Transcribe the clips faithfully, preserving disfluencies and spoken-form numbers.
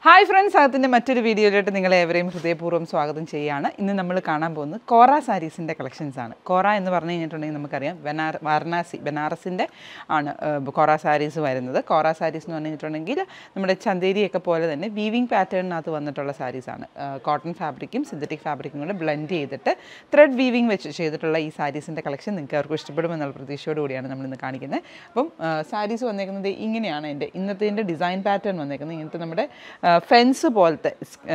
Hi friends, അകത്തിന്റെ മറ്റൊരു വീഡിയോയിലോട്ട് നിങ്ങളെ ഏവരെയും ഹൃദയപൂർവ്വം സ്വാഗതം ചെയ്യുകയാണ്. ഇന്ന് നമ്മൾ കാണാൻ പോകുന്നത് കോറ സാരീസിന്റെ കളക്ഷൻസ് ആണ്. കോറ എന്ന് പറഞ്ഞു കഴിഞ്ഞിട്ടുണ്ടെങ്കിൽ നമുക്കറിയാം വാരണാസി ബനാറസിന്റെ ആണ് കോറ സാരീസ് വരുന്നത്. കോറ സാരീസ് എന്ന് പറഞ്ഞിട്ടുണ്ടെങ്കിൽ നമ്മുടെ ചന്ദേരിയൊക്കെ പോലെ തന്നെ വീവിംഗ് പാറ്റേണിനകത്ത് വന്നിട്ടുള്ള സാരീസ് ആണ്. കോട്ടൺ ഫാബ്രിക്കും സിന്തറ്റിക് ഫാബ്രിക്കും കൂടെ ബ്ലെൻഡ് ചെയ്തിട്ട് ത്രെഡ് വീവിംഗ് വെച്ച് ചെയ്തിട്ടുള്ള ഈ സാരീസിന്റെ കളക്ഷൻ നിങ്ങൾക്ക് അവർക്ക് ഇഷ്ടപ്പെടുമെന്നുള്ള പ്രതീക്ഷയോട് കൂടിയാണ് നമ്മൾ ഇന്ന് കാണിക്കുന്നത്. അപ്പം സാരീസ് വന്നേക്കുന്നത് ഇങ്ങനെയാണ്. എൻ്റെ ഇന്നത്തെ ഡിസൈൻ പാറ്റേൺ വന്നേക്കുന്നത് ഇങ്ങനത്തെ നമ്മുടെ ഫെൻസ് പോലത്തെ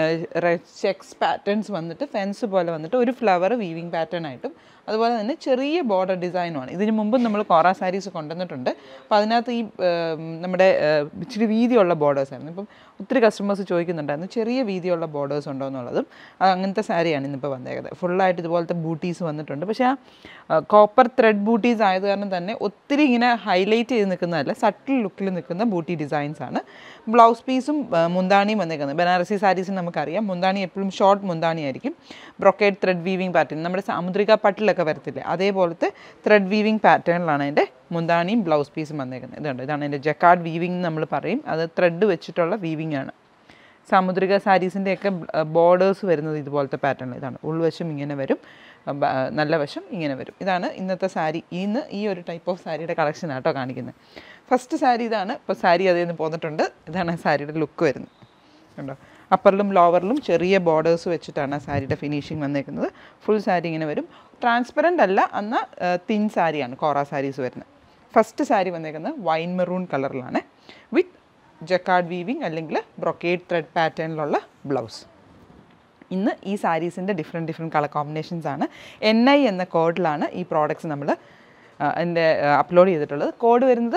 ചെക്സ് പാറ്റേൺസ് വന്നിട്ട് ഫെൻസ് പോലെ വന്നിട്ട് ഒരു ഫ്ലവർ വീവിങ് പാറ്റേൺ ആയിട്ടും അതുപോലെ തന്നെ ചെറിയ ബോർഡർ ഡിസൈനുമാണ്. ഇതിന് മുമ്പ് നമ്മൾ കോറ സാരീസ് കൊണ്ടുവന്നിട്ടുണ്ട്. അപ്പോൾ അതിനകത്ത് ഈ നമ്മുടെ ഇച്ചിരി വീതിയുള്ള ബോർഡേഴ്സായിരുന്നു. ഇപ്പം ഒത്തിരി കസ്റ്റമേഴ്സ് ചോദിക്കുന്നുണ്ടായിരുന്നു ചെറിയ വീതിയുള്ള ബോർഡേഴ്സ് ഉണ്ടോ എന്നുള്ളതും. അങ്ങനത്തെ സാരിയാണ് ഇന്നിപ്പോൾ വന്നേക്കുന്നത്. ഫുള്ളായിട്ട് ഇതുപോലത്തെ ബൂട്ടീസ് വന്നിട്ടുണ്ട്. പക്ഷേ ആ കോപ്പർ ത്രെഡ് ബൂട്ടീസ് ആയത് കാരണം തന്നെ ഒത്തിരി ഇങ്ങനെ ഹൈലൈറ്റ് ചെയ്ത് നിൽക്കുന്നതല്ല, സട്ടിൽ ലുക്കിൽ നിൽക്കുന്ന ബൂട്ടി ഡിസൈൻസ് ആണ്. ബ്ലൗസ് പീസും മുന്താണിയും വന്നേക്കുന്നത്. ബനാറസി സാരീസിന് നമുക്കറിയാം മുന്താണി എപ്പോഴും ഷോർട്ട് മുന്താണി ആയിരിക്കും. ബ്രൊക്കേഡ് ത്രെഡ് വീവിംഗ് പാറ്റേൺ നമ്മുടെ സാമുദ്രിക പട്ടിലൊക്കെ വരത്തില്ലേ അതേപോലത്തെ ത്രെഡ് വീവിംഗ് പാറ്റേണിലാണ് അതിൻ്റെ മുന്താണിയും ബ്ലൗസ് പീസും വന്നേക്കുന്നത്. ഇതുണ്ട്, ഇതാണ് എൻ്റെ ജക്കാർഡ് വീവിംഗ് എന്ന് നമ്മൾ പറയും. അത് ത്രെഡ് വെച്ചിട്ടുള്ള വീവിംഗ് ആണ്. സാമുദ്രിക സാരീസിൻ്റെയൊക്കെ ബോർഡേഴ്സ് വരുന്നത് ഇതുപോലത്തെ പാറ്റേണിൽ. ഇതാണ് ഉൾവശം ഇങ്ങനെ വരും, നല്ല വശം ഇങ്ങനെ വരും. ഇതാണ് ഇന്നത്തെ സാരി. ഇന്ന് ഈ ഒരു ടൈപ്പ് ഓഫ് സാരിയുടെ കളക്ഷൻ ആട്ടോ കാണിക്കുന്നത്. ഫസ്റ്റ് സാരി ഇതാണ്. ഇപ്പോൾ സാരി അതിൽ നിന്ന് പോന്നിട്ടുണ്ട്. ഇതാണ് സാരിയുടെ ലുക്ക് വരുന്നത്. കണ്ടോ, അപ്പറിലും ലോവറിലും ചെറിയ ബോർഡേഴ്സ് വെച്ചിട്ടാണ് സാരിയുടെ ഫിനിഷിങ് വന്നേക്കുന്നത്. ഫുൾ സാരി ഇങ്ങനെ വരും. ട്രാൻസ്പെറൻ്റ് അല്ല, എന്നാൽ തിൻ സാരിയാണ് കോറ സാരീസ് വരുന്നത്. ഫസ്റ്റ് സാരി വന്നേക്കുന്നത് വൈൻ മെറൂൺ കളറിലാണ് വിത്ത് ജക്കാർഡ് വീവിങ് അല്ലെങ്കിൽ ബ്രൊക്കേഡ് ത്രെഡ് പാറ്റേണിലുള്ള ബ്ലൗസ്. ഇന്ന് ഈ സാരീസിൻ്റെ ഡിഫറെൻറ്റ് ഡിഫറെൻറ്റ് കളർ കോമ്പിനേഷൻസ് ആണ്. എൻ ഐ എന്ന കോഡിലാണ് ഈ പ്രോഡക്റ്റ്സ് നമ്മൾ എൻ്റെ അപ്ലോഡ് ചെയ്തിട്ടുള്ളത്. കോഡ് വരുന്നത്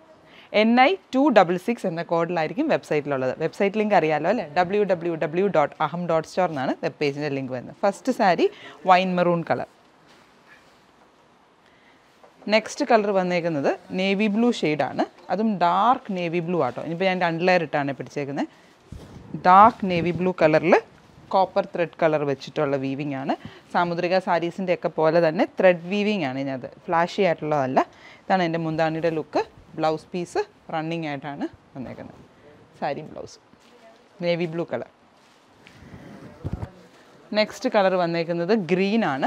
N I two double six എന്ന കോഡിലായിരിക്കും വെബ്സൈറ്റിലുള്ളത്. വെബ്സൈറ്റ് ലിങ്ക് അറിയാമല്ലോ അല്ലേ, W W W dot Aham dot store എന്നാണ് വെബ് പേജിൻ്റെ ലിങ്ക് വരുന്നത്. First sari wine maroon colour. Next colour വന്നേക്കുന്നത് നേവി ബ്ലൂ ഷെയ്ഡാണ്. അതും ഡാർക്ക് നേവി ബ്ലൂ ആട്ടോ. ഇനിയിപ്പോൾ ഞാൻ രണ്ട് ലെയർ ഇട്ടാണ് പിടിച്ചേക്കുന്നത്. ഡാർക്ക് നേവി ബ്ലൂ കളറിൽ കോപ്പർ ത്രെഡ് കളർ വെച്ചിട്ടുള്ള വീവിംഗ് ആണ്. സാമുദ്രിക സാരീസിൻ്റെ ഒക്കെ പോലെ തന്നെ ത്രെഡ് വീവിംഗ് ആണ് ഇതിനകത്ത്, ഫ്ലാഷി ആയിട്ടുള്ളതല്ല. ഇതാണ് എൻ്റെ മുന്താണിയുടെ ലുക്ക്. ബ്ലൗസ് പീസ് റണ്ണിങ് ആയിട്ടാണ് വന്നേക്കുന്നത്. Sari blouse navy blue colour. Next colour വന്നേക്കുന്നത് ഗ്രീൻ ആണ്.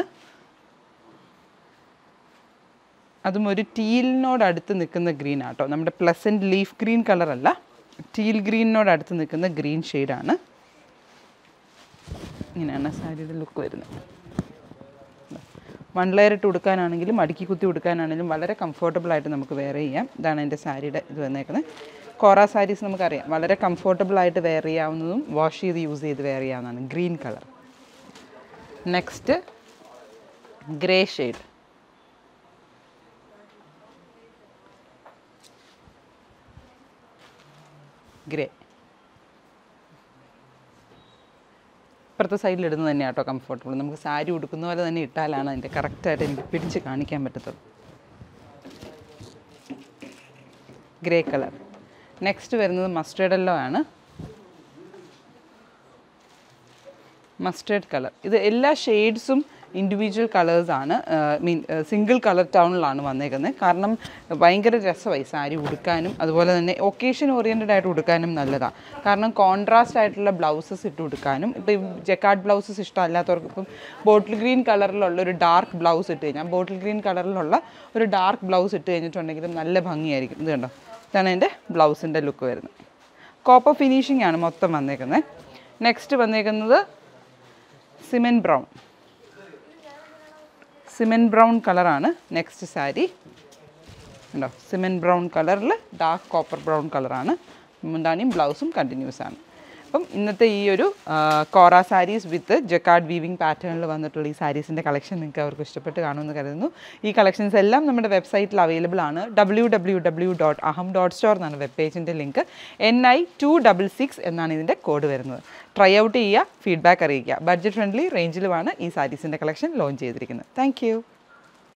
അതും ഒരു ടീലിനോട് അടുത്ത് നിൽക്കുന്ന ഗ്രീൻ ആട്ടോ. നമ്മുടെ പ്ലസൻറ്റ് ലീഫ് ഗ്രീൻ കളറല്ല, ടീൽ ഗ്രീനിനോട് അടുത്ത് നിൽക്കുന്ന ഗ്രീൻ ഷെയ്ഡാണ്. ഇങ്ങനെയാണ് സാരിയുടെ ലുക്ക് വരുന്നത്. വൺ ലെയർ ഇട്ട് ഉടുക്കാനാണെങ്കിലും അടുക്കി കുത്തി ഉടുക്കാനാണെങ്കിലും വളരെ കംഫർട്ടബിളായിട്ട് നമുക്ക് വെയർ ചെയ്യാം. ഇതാണ് എൻ്റെ സാരിയുടെ ഇത് വന്നേക്കുന്നത്. കോറ സാരീസ് നമുക്കറിയാം വളരെ കംഫർട്ടബിളായിട്ട് വെയർ ചെയ്യാവുന്നതും വാഷ് ചെയ്ത് യൂസ് ചെയ്ത് വെയർ ചെയ്യാവുന്നതാണ്. Green colour. Next grey shade. Grey ഇപ്പുറത്തെ സൈഡിലിടുന്നത് തന്നെ ആട്ടോ കംഫർട്ടബിൾ. നമുക്ക് സാരി ഉടുക്കുന്ന പോലെ തന്നെ ഇട്ടാലാണ് അതിൻ്റെ കറക്റ്റായിട്ട് എനിക്ക് പിടിച്ച് കാണിക്കാൻ പറ്റത്തുള്ളൂ. Grey colour. നെക്സ്റ്റ് വരുന്നത് മസ്റ്റേർഡ് യെല്ലോ ആണ്. Mustard colour. ഇത് എല്ലാ ഷെയ്ഡ്സും ഇൻഡിവിജ്വൽ കളേഴ്സാണ്, മീൻ സിംഗിൾ കളർ ടൗണിലാണ് വന്നേക്കുന്നത്. കാരണം ഭയങ്കര രസമായി സാരി ഉടുക്കാനും അതുപോലെ തന്നെ ഒക്കേഷൻ ഓറിയൻറ്റഡ് ആയിട്ട് ഉടുക്കാനും നല്ലതാണ്. കാരണം കോൺട്രാസ്റ്റ് ആയിട്ടുള്ള ബ്ലൗസസ് ഇട്ട് ഉടുക്കാനും. ഇപ്പോൾ ഈ ജക്കാർഡ് ബ്ലൗസസ് ഇഷ്ടമല്ലാത്തവർക്ക് ഇപ്പം ബോട്ടിൽ ഗ്രീൻ കളറിലുള്ള ഒരു ഡാർക്ക് ബ്ലൗസ് ഇട്ട് കഴിഞ്ഞാൽ ബോട്ടിൽ ഗ്രീൻ കളറിലുള്ള ഒരു ഡാർക്ക് ബ്ലൗസ് ഇട്ട് കഴിഞ്ഞിട്ടുണ്ടെങ്കിലും നല്ല ഭംഗിയായിരിക്കും. ഇത് കണ്ടോ, ഇതാണ് എൻ്റെ ബ്ലൗസിൻ്റെ ലുക്ക് വരുന്നത്. കോപ്പർ ഫിനിഷിംഗ് ആണ് മൊത്തം വന്നേക്കുന്നത്. നെക്സ്റ്റ് വന്നേക്കുന്നത് സിമെൻറ്റ് ബ്രൗൺ. സിമെൻറ്റ് ബ്രൗൺ കളറാണ് നെക്സ്റ്റ് സാരി. ഉണ്ടോ, സിമെൻറ്റ് ബ്രൗൺ കളറിൽ ഡാർക്ക് കോപ്പർ ബ്രൗൺ കളറാണ്. മുന്താണിയും ബ്ലൗസും കണ്ടിന്യൂസ് ആണ്. അപ്പം ഇന്നത്തെ ഈ ഒരു kora saris with jacquard weaving പാറ്റേണിൽ വന്നിട്ടുള്ള ഈ സാരീസിൻ്റെ കളക്ഷൻ നിങ്ങൾക്ക് അവർക്ക് ഇഷ്ടപ്പെട്ട് കാണുമെന്ന് കരുതുന്നു. ഈ കളക്ഷൻസ് എല്ലാം നമ്മുടെ വെബ്സൈറ്റിൽ അവൈലബിൾ ആണ്. W W W dot Aham dot store എന്നാണ് വെബ് പേജിൻ്റെ link. N I two double six എന്നാണ് ഇതിൻ്റെ കോഡ് വരുന്നത്. ട്രൈ ഔട്ട് ചെയ്യുക, ഫീഡ്ബാക്ക് അറിയിക്കുക. ബഡ്ജറ്റ് ഫ്രണ്ട്ലി റേഞ്ചിലുമാണ് ഈ സാരീസിൻ്റെ കളക്ഷൻ ലോഞ്ച് ചെയ്തിരിക്കുന്നത്. Thank U.